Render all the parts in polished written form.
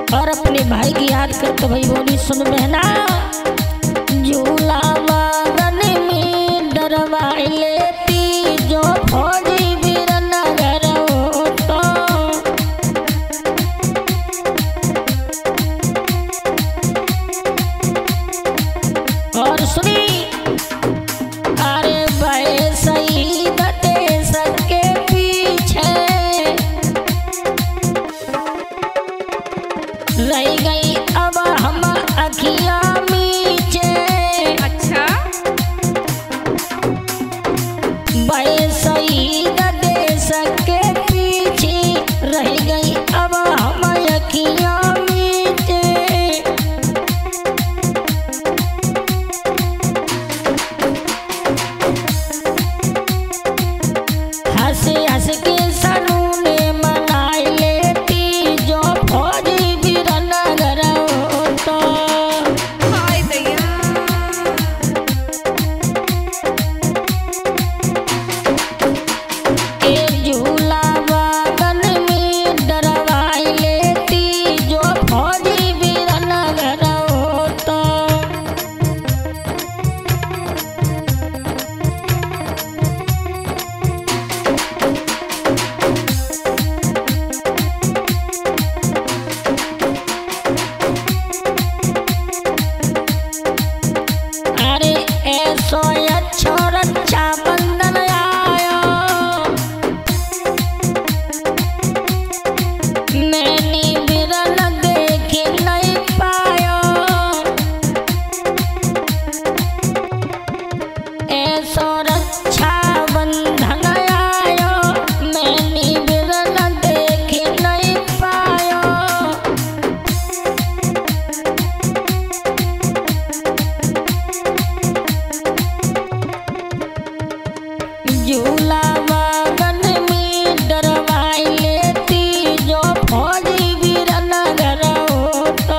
और अपने भाई की याद करके भाई बोली सुन बहना, झूला वागन में डरवाई लेती जो फौजी वीरनगर तो। और सुनी अरे भाई शहीद देश के पीछे रह गई अब हम अखियां मीचे। अच्छा भाई शहीद देश के पीछे रह गई अब हम अखियां मीचे। हंस हंस के सनूने मनाई लेती जो फौजी वीरनगर तो। हाय दैया ए झूला वागन में डरवाई लेती जो फौजी वीरनगर तो। अरे ऐसो अच्छो रक्षा बंधन आयो, मैंने विरल देख नहीं पायो। ऐसो रक्षा बंधन आयो, मैंने विरल देख नहीं पायो। झूला वागन में डरवाई लेती जो फौजी वीरनगर तो।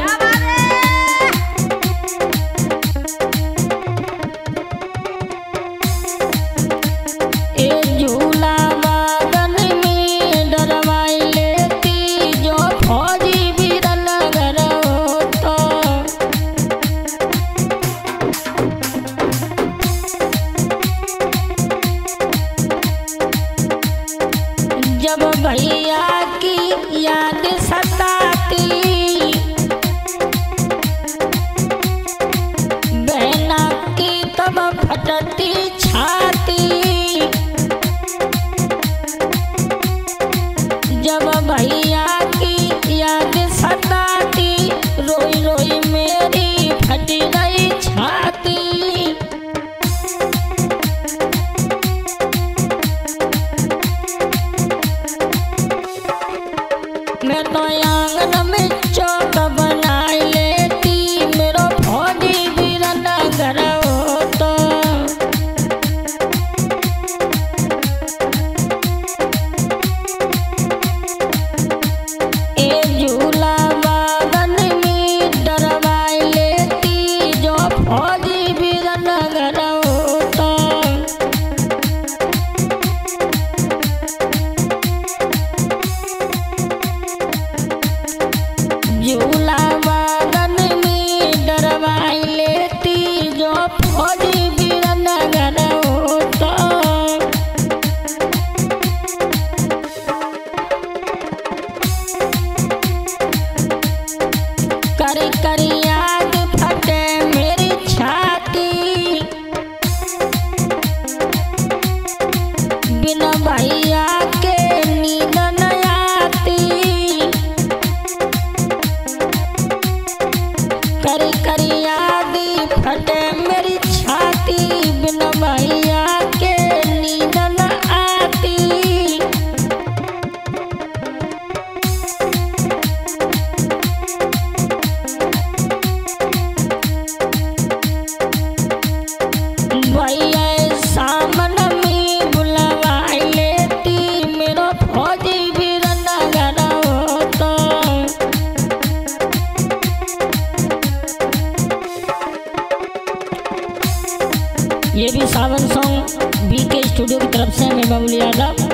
ए झूला वागन में डरवाई लेती जो फौजी वीरनगर तो। जब भैया की याद सताती बहना की तब फटती छाती। जब भैया की याद सताती रोई रोई मेरी फट गई छाती। मैं तो आंगन में चौक बनाई लेती मेरो फौजी वीरनगर तो। ए झूला वागन में डरवाई लेती जो फौजी वीरनगर तो। झूला वागन में डरवाई लेती जो फौजी वीरनगर तो। कर कर याद फटे मेरी छाती, बिना भैया के नींद न आती। कर कर याद फटे मेरी छाती, बिना भैया के नींद न आती। भैया सामने में बुलवाई लेती मेरो फौजी वीरनगर तो। ये भी सावन सॉन्ग बीके स्टूडियो की तरफ से मैं बाबुल यादव।